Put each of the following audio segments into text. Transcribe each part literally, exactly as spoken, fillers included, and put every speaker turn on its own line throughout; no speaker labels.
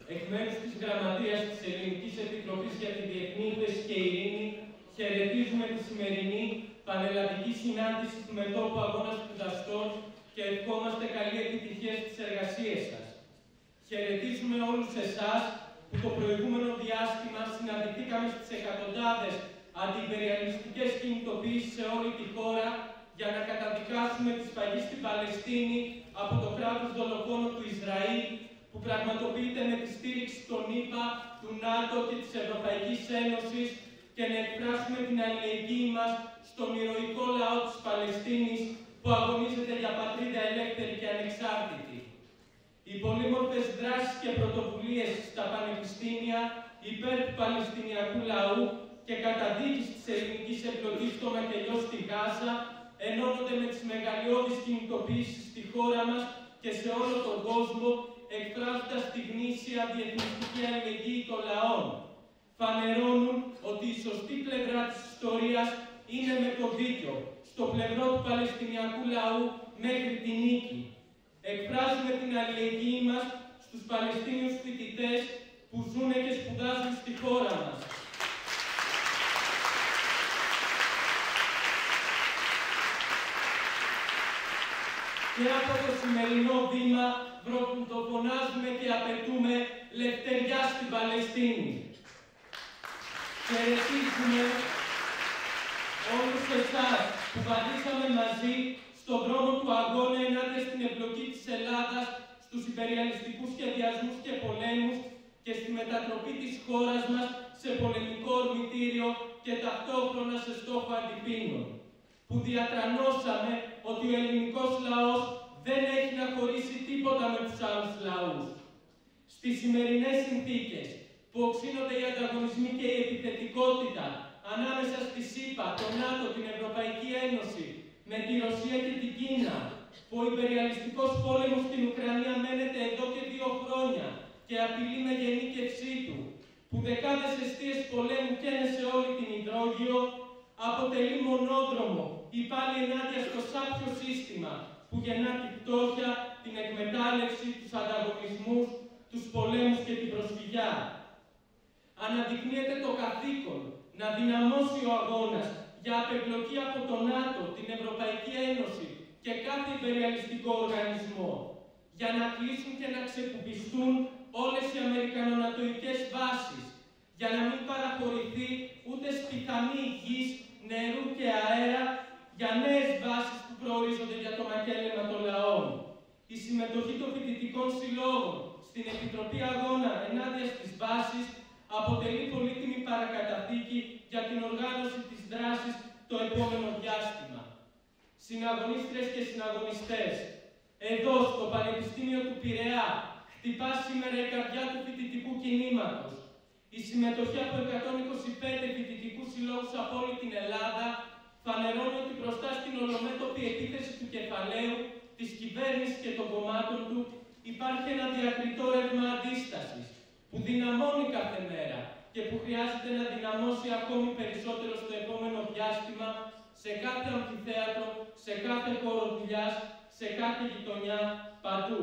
Εκ μέρους της Γραμματείας της Ελληνικής Επιτροπής για τη Διεθνή Ύφεση και Ειρήνη, χαιρετίζουμε τη σημερινή πανελλαδική συνάντηση του Μετώπου Αγώνα Σπουδαστών και ευχόμαστε καλή επιτυχία στις εργασίες σας. Χαιρετίζουμε όλους εσάς που το προηγούμενο διάστημα συναντηθήκαμε στις εκατοντάδες αντιπεριαλιστικές κινητοποιήσεις σε όλη τη χώρα για να καταδικάσουμε τη σφαγή στην Παλαιστίνη από το κράτος δολοφόνο του Ισραήλ, που πραγματοποιείται με τη στήριξη των ΗΠΑ, του ΝΑΤΟ και της Ευρωπαϊκής Ένωσης, και να εκφράσουμε την αλληλεγγύη μας στον ηρωικό λαό της Παλαιστίνης που αγωνίζεται για πατρίδα ελεύθερη και ανεξάρτητη. Οι πολύμορφες δράσεις και πρωτοβουλίες στα πανεπιστήμια υπέρ του Παλαιστινιακού λαού και καταδίκης της ελληνικής εμπλοκής στο μακελιό στη Γάζα ενώνονται με τις μεγαλειώδεις κινητοποιήσεις στη χώρα μας και σε όλο τον κόσμο, εκφράζοντας τη γνήσια διεθνιστική αλληλεγγύη των λαών. Φανερώνουν ότι η σωστή πλευρά της ιστορίας είναι με το δίκιο, στο πλευρό του Παλαιστινιακού λαού μέχρι τη νίκη. Εκφράζουμε την αλληλεγγύη μας στους Παλαιστίνιους φοιτητές που ζουν και σπουδάζουν στη χώρα μας. Και από το σημερινό βήμα βροντοφωνάζουμε και απαιτούμε λευτεριά στην Παλαιστίνη. Χαιρετίζουμε όλους εσάς που βαδίσαμε μαζί στον δρόμο του αγώνα ενάντια στην εμπλοκή της Ελλάδας στους υπεριαλιστικούς σχεδιασμούς και πολέμους και στη μετατροπή της χώρας μας σε πολεμικό ορμητήριο και ταυτόχρονα σε στόχο αντιπίνων. Που διατρανώσαμε ότι ο ελληνικός λαός δεν έχει να χωρίσει τίποτα με τους άλλους λαούς. Στις σημερινές συνθήκες που οξύνονται οι ανταγωνισμοί και η επιθετικότητα ανάμεσα στη ΣΥΠΑ, το ΝΑΤΟ, την Ευρωπαϊκή Ένωση, με τη Ρωσία και την Κίνα, που ο υπεριαλιστικός πόλεμος στην Ουκρανία μένεται εδώ και δύο χρόνια και απειλεί με γενίκευσή του, που δεκάδες εστίες πολέμου καίνε σε όλη την υδρόγειο, αποτελεί μονόδρομο ή πάλι ενάντια στο σάπιο σύστημα που γεννά τη φτώχεια, την εκμετάλλευση, τους ανταγωνισμούς, τους πολέμους και την προσφυγιά. Αναδεικνύεται το καθήκον να δυναμώσει ο αγώνας για απεμπλοκή από το ΝΑΤΟ, την Ευρωπαϊκή Ένωση και κάθε υπεριαλιστικό οργανισμό, για να κλείσουν και να ξεκουμπιστούν όλες οι αμερικανονατοικές βάσεις, για να μην παραχωρηθεί ούτε σπιθανή γης, νερού και αέρα για νέες βάσεις που προορίζονται για το μακέλεμα των λαών. Η συμμετοχή των φοιτητικών συλλόγων στην Επιτροπή Αγώνα ενάντια στις βάσεις αποτελεί πολύτιμη παρακαταθήκη για την οργάνωση της δράσης το επόμενο διάστημα. Συναγωνίστρες και συναγωνιστές, εδώ στο Πανεπιστήμιο του Πειραιά χτυπά σήμερα η καρδιά του φοιτητικού κινήματος. Η συμμετοχή από εκατόν είκοσι πέντε φοιτητικούς συλλόγους από όλη την Ελλάδα φανερώνει ότι μπροστά στην ολομέτωπη επίθεση του κεφαλαίου, της κυβέρνησης και των κομμάτων του υπάρχει ένα διακριτό ρεύμα αντίστασης που δυναμώνει κάθε μέρα και που χρειάζεται να δυναμώσει ακόμη περισσότερο στο επόμενο διάστημα σε κάθε αμφιθέατρο, σε κάθε χώρο δουλειάς, σε κάθε γειτονιά, παντού.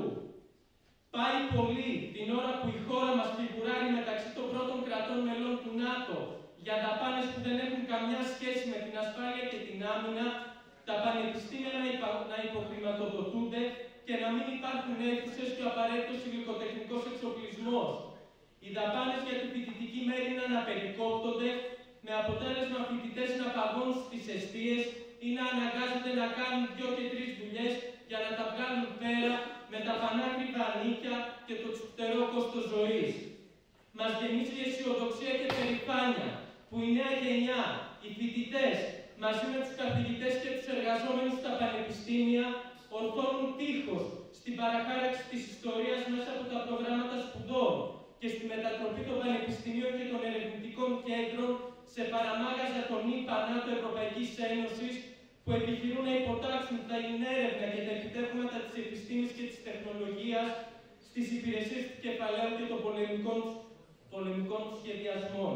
Πάει πολύ την ώρα που η χώρα μας φιγουράρει μεταξύ των πρώτων κρατών μελών του ΝΑΤΟ για δαπάνες που δεν έχουν καμιά σχέση με την ασφάλεια και την άμυνα, τα πανεπιστήμια να, υπα... να υποχρηματοδοτούνται και να μην υπάρχουν αίθουσες και ο απαραίτητος υλικοτεχνικός εξοπλισμός. Οι δαπάνες για τη φοιτητική μέριμνα να περικόπτονται, με αποτέλεσμα φοιτητές να παγώνουν στις εστίες ή να αναγκάζονται να κάνουν δυο και τρεις δουλειές για να τα βγάλουν πέρα με τα πανάκριβα νίκια και το τσουχτερό κόστος ζωής. Μας γεμίζει η αισιοδοξία και περηφάνεια που η νέα γενιά, οι φοιτητές, μαζί με τους καθηγητές και τους εργαζόμενους στα πανεπιστήμια, ορθώνουν τείχος στην παραχάραξη της ιστορίας μέσα από τα προγράμματα σπουδών και στη μετατροπή των πανεπιστημίων και των ερευνητικών κέντρων σε παραμάγαζα των ΗΠΑ, ΝΑΤΟ, Ευρωπαϊκής Ένωσης, που επιχειρούν να υποτάξουν τα ενέρευνα και τα επιτεύγματα της επιστήμης και της τεχνολογίας στις υπηρεσίες του κεφαλαίου και των πολεμικών, πολεμικών του σχεδιασμών.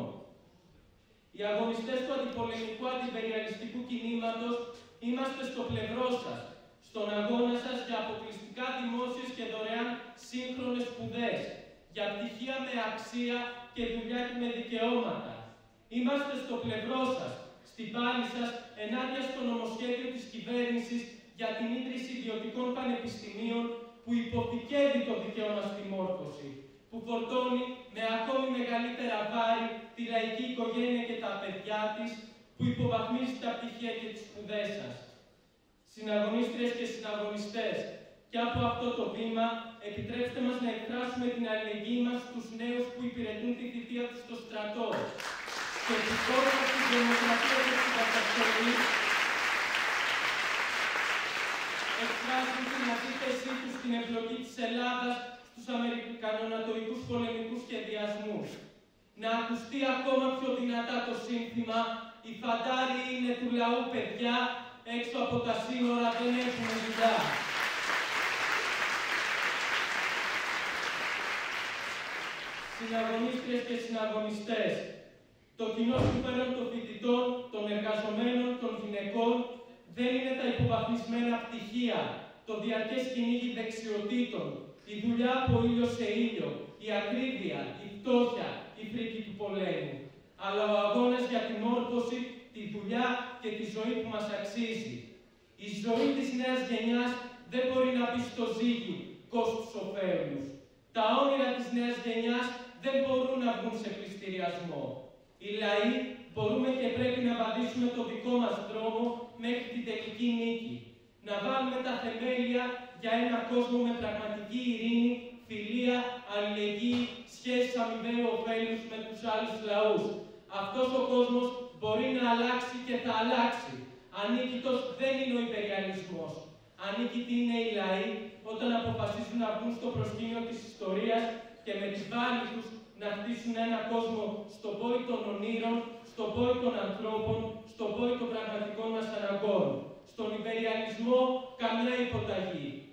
Οι αγωνιστές του αντιπολεμικού αντιπεριαλιστικού κινήματος είμαστε στο πλευρό σας, στον αγώνα σας για αποκλειστικά δημόσιες και δωρεάν σύγχρονες σπουδές, για πτυχία με αξία και δουλειά και με δικαιώματα. Είμαστε στο πλευρό σας, στην πάλη σας, ενάντια στο νομοσχέδιο της κυβέρνησης για την ίδρυση ιδιωτικών πανεπιστημίων που υποθηκεύει το δικαίωμα στη μόρφωση, που φορτώνει με ακόμη μεγαλύτερα βάρη τη λαϊκή οικογένεια και τα παιδιά της, που υποβαθμίζει τα πτυχία και τις σπουδές σας. Συναγωνίστριες και συναγωνιστές, και από αυτό το βήμα επιτρέψτε μας να εκφράσουμε την αλληλεγγύη μας στους νέους που υπηρετούν τη θητεία τους στο στρατό και τους κόρπους της δημοκρατίας και της καταστολή εκφράζουν την αντίθεσή τους στην εμπλοκή της Ελλάδας στους αμερικανονατοικούς πολεμικούς σχεδιασμούς. Να ακουστεί ακόμα πιο δυνατά το σύνθημα «Οι φαντάροι είναι του λαού παιδιά, έξω από τα σύνορα δεν έχουν δουλειά». Συναγωνίστριες και συναγωνιστές, το κοινό συμφέρον των φοιτητών, των εργαζομένων, των γυναικών δεν είναι τα υποβαθμισμένα πτυχία, το διαρκές κυνήγι δεξιοτήτων, η δουλειά από ήλιο σε ήλιο, η ακρίβεια, η φτώχεια, η φρίκη του πολέμου, αλλά ο αγώνας για τη μόρφωση, τη δουλειά και τη ζωή που μας αξίζει. Η ζωή της νέας γενιάς δεν μπορεί να μπει στο ζύγι κόστους ωφέλους. Τα όνειρα της νέας γενιάς δεν μπορούν να βγουν σε πληστηριασμό. Οι λαοί μπορούμε και πρέπει να βαδίσουμε το δικό μας δρόμο μέχρι την τελική νίκη. Να βάλουμε τα θεμέλια για ένα κόσμο με πραγματική ειρήνη, φιλία, αλληλεγγύη, σχέσεις αμοιβαίου ωφέλους με τους άλλους λαούς. Αυτός ο κόσμος μπορεί να αλλάξει και θα αλλάξει. Ανίκητος δεν είναι ο υπεριαλισμός. Ανίκητοι είναι οι λαοί όταν αποφασίζουν να βγουν στο προσκήνιο της ιστορίας και με τη βάλη τους να χτίσουν ένα κόσμο στον πόη των ονείρων, στον πόη των ανθρώπων, στον πόη των πραγματικών μας αναγκών. Στον υπεριαλισμό καμιά υποταγή.